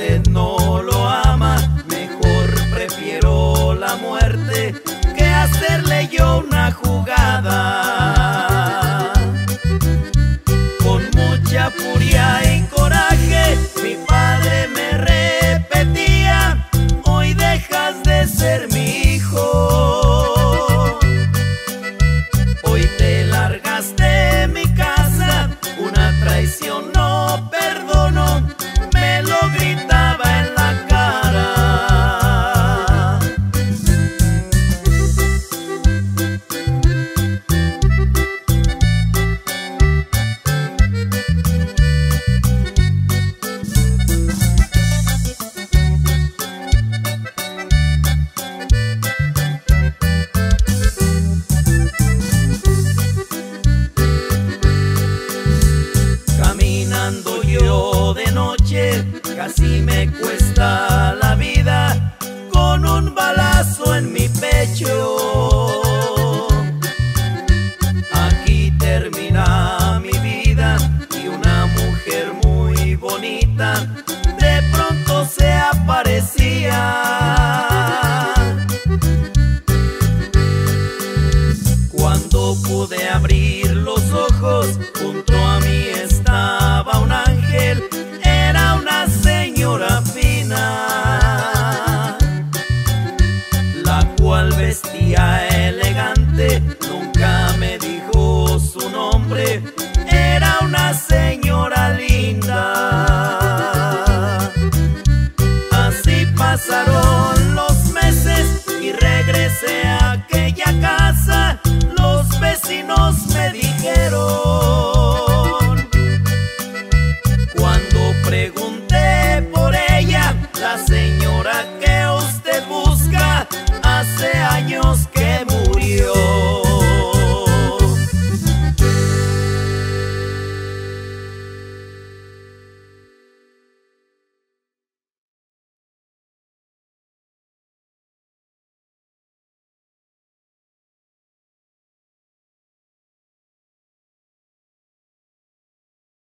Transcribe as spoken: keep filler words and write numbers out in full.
usted no lo ama, mejor prefiero la muerte que hacerle yo una jugada. Con mucha furia y coraje mi padre me repetía: hoy dejas de ser mi hijo, hoy te largaste de mi casa, una traición no perdono, me lo gritaba en la cara. Caminando yo de noche, casi me cuesta la vida con un balazo en mi pecho. Aquí termina mi vida y una mujer muy bonita de pronto se aparecía. Cuando pude abrir los ojos, junto a mí estaba un ángel, era una señora fina, la cual vestía elegante, nunca me dijo su nombre, era una señora linda. Así pasaron